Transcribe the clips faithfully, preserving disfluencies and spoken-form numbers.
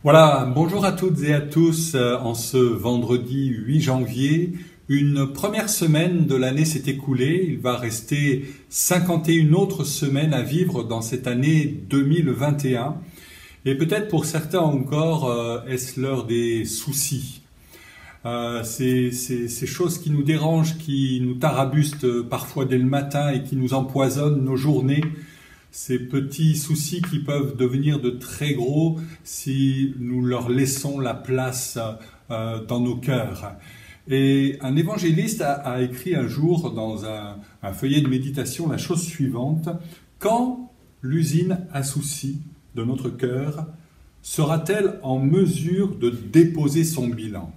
Voilà, bonjour à toutes et à tous. euh, En ce vendredi huit janvier, une première semaine de l'année s'est écoulée. Il va rester cinquante et une autres semaines à vivre dans cette année deux mille vingt et un. Et peut-être pour certains encore, euh, est-ce l'heure des soucis. Euh, ces, ces, ces choses qui nous dérangent, qui nous tarabustent parfois dès le matin et qui nous empoisonnent nos journées. Ces petits soucis qui peuvent devenir de très gros si nous leur laissons la place euh, dans nos cœurs. Et un évangéliste a, a écrit un jour dans un, un feuillet de méditation la chose suivante: quand l'usine à soucis de notre cœur sera-t-elle en mesure de déposer son bilan?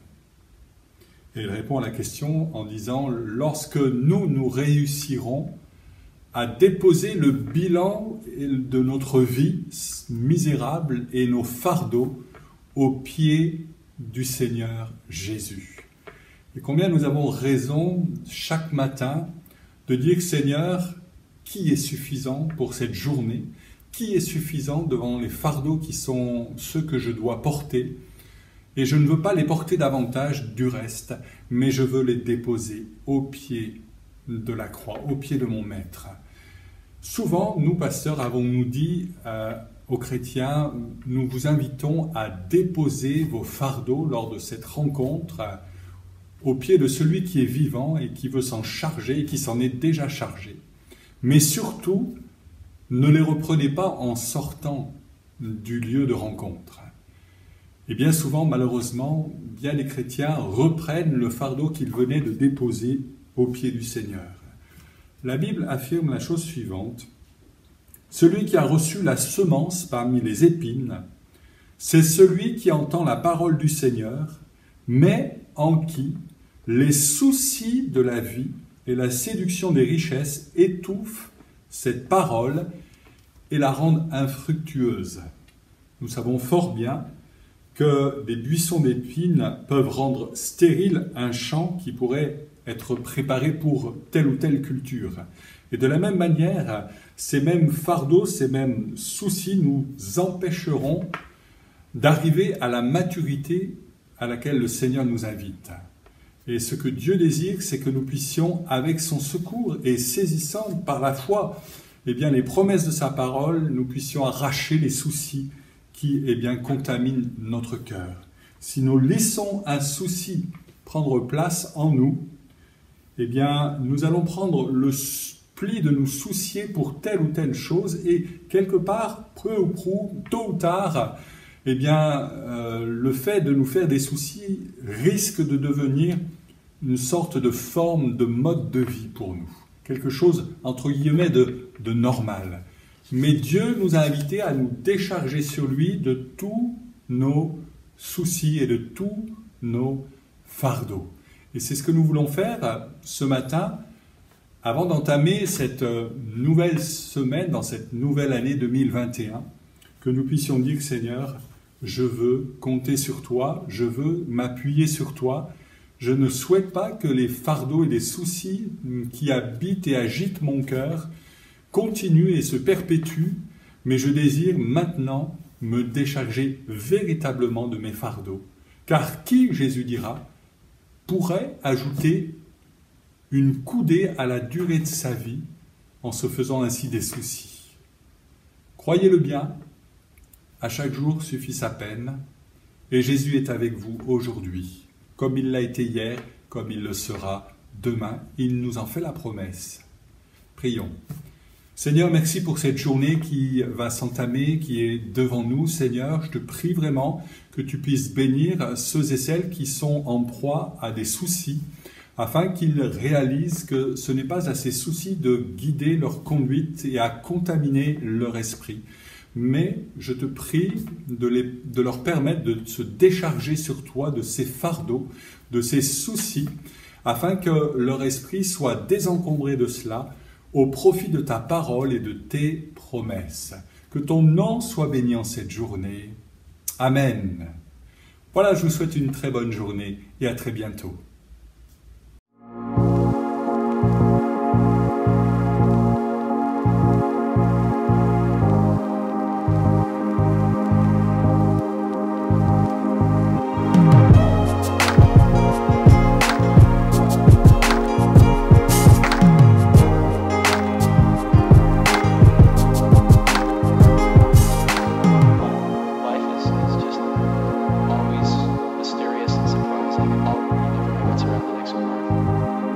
Et il répond à la question en disant: lorsque nous, nous réussirons à déposer le bilan de notre vie misérable et nos fardeaux aux pieds du Seigneur Jésus. Et combien nous avons raison chaque matin de dire: Seigneur, qui est suffisant pour cette journée? Qui est suffisant devant les fardeaux qui sont ceux que je dois porter? Et je ne veux pas les porter davantage du reste, mais je veux les déposer aux pieds de la croix, aux pieds de mon Maître. Souvent, nous, pasteurs, avons-nous dit euh, aux chrétiens: nous vous invitons à déposer vos fardeaux lors de cette rencontre euh, aux pieds de celui qui est vivant et qui veut s'en charger et qui s'en est déjà chargé. Mais surtout, ne les reprenez pas en sortant du lieu de rencontre. Et bien souvent, malheureusement, bien les chrétiens reprennent le fardeau qu'ils venaient de déposer aux pieds du Seigneur. La Bible affirme la chose suivante: celui qui a reçu la semence parmi les épines, c'est celui qui entend la parole du Seigneur, mais en qui les soucis de la vie et la séduction des richesses étouffent cette parole et la rendent infructueuse. Nous savons fort bien que des buissons d'épines peuvent rendre stérile un champ qui pourrait être préparé pour telle ou telle culture. Et de la même manière, ces mêmes fardeaux, ces mêmes soucis nous empêcheront d'arriver à la maturité à laquelle le Seigneur nous invite. Et ce que Dieu désire, c'est que nous puissions, avec son secours et saisissant par la foi eh bien, les promesses de sa parole, nous puissions arracher les soucis qui eh bien, contaminent notre cœur. Si nous laissons un souci prendre place en nous, eh bien, nous allons prendre le pli de nous soucier pour telle ou telle chose et quelque part, peu ou prou, tôt ou tard, eh bien, euh, le fait de nous faire des soucis risque de devenir une sorte de forme de mode de vie pour nous. Quelque chose, entre guillemets, de, de normal. Mais Dieu nous a invités à nous décharger sur lui de tous nos soucis et de tous nos fardeaux. Et c'est ce que nous voulons faire ce matin, avant d'entamer cette nouvelle semaine, dans cette nouvelle année deux mille vingt et un, que nous puissions dire: Seigneur, je veux compter sur toi, je veux m'appuyer sur toi. Je ne souhaite pas que les fardeaux et les soucis qui habitent et agitent mon cœur continuent et se perpétuent, mais je désire maintenant me décharger véritablement de mes fardeaux. Car qui, Jésus dira, pourrait ajouter une coudée à la durée de sa vie en se faisant ainsi des soucis? Croyez-le bien, à chaque jour suffit sa peine, et Jésus est avec vous aujourd'hui, comme il l'a été hier, comme il le sera demain. Il nous en fait la promesse. Prions. Seigneur, merci pour cette journée qui va s'entamer, qui est devant nous. Seigneur, je te prie vraiment que tu puisses bénir ceux et celles qui sont en proie à des soucis, afin qu'ils réalisent que ce n'est pas à ces soucis de guider leur conduite et à contaminer leur esprit. Mais je te prie de, les, de leur permettre de se décharger sur toi de ces fardeaux, de ces soucis, afin que leur esprit soit désencombré de cela, au profit de ta parole et de tes promesses. Que ton nom soit béni en cette journée. Amen. Voilà, je vous souhaite une très bonne journée et à très bientôt. what's around the next corner.